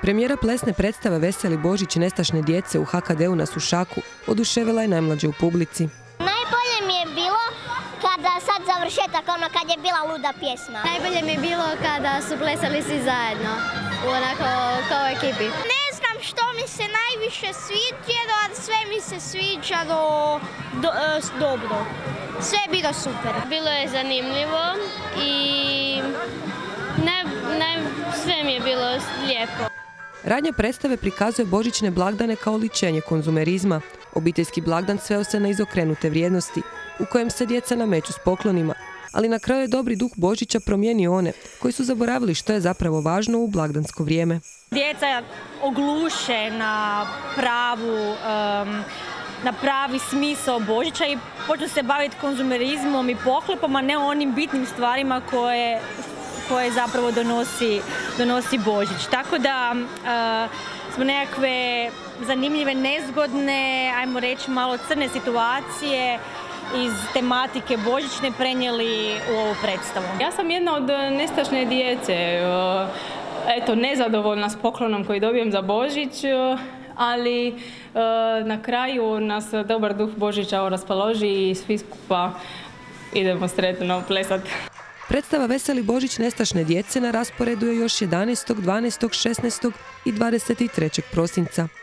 Premijera plesne predstave Veseli Božić nestašne djece u HKD-u na Sušaku oduševila je najmlađe u publici. Najbolje mi je bilo kada sad završetak, kad je bila luda pjesma. Najbolje mi je bilo kada su plesali svi zajedno, onako kao ekipi. Ne znam što mi se najviše sviđalo, ali sve mi se sviđalo dobro. Sve je bilo super. Bilo je zanimljivo i sve mi je bilo lijepo. Radnja predstave prikazuje božićne blagdane kao oličenje konzumerizma. Obiteljski blagdan sveo se na izokrenute vrijednosti, u kojem se djeca nameću s poklonima, ali na kraju je dobri duh Božića promijenio one koji su zaboravili što je zapravo važno u blagdansko vrijeme. Djeca ogluše na pravi smisao Božića i počnu se baviti konzumerizmom i pohlepom, a ne onim bitnim stvarima koje zapravo donosi Božić. Tako da smo nekakve zanimljive, nezgodne, ajmo reći malo crne situacije iz tematike božićne prenijeli u ovu predstavu. Ja sam jedna od nestašne djece, nezadovoljna s poklonom koji dobijem za Božić, ali na kraju nas dobar duh Božića raspoloži i svi skupa idemo sretno plesati. Predstava Veseli Božić nestašne djece na rasporedu je još 11., 12., 16. i 23. prosinca.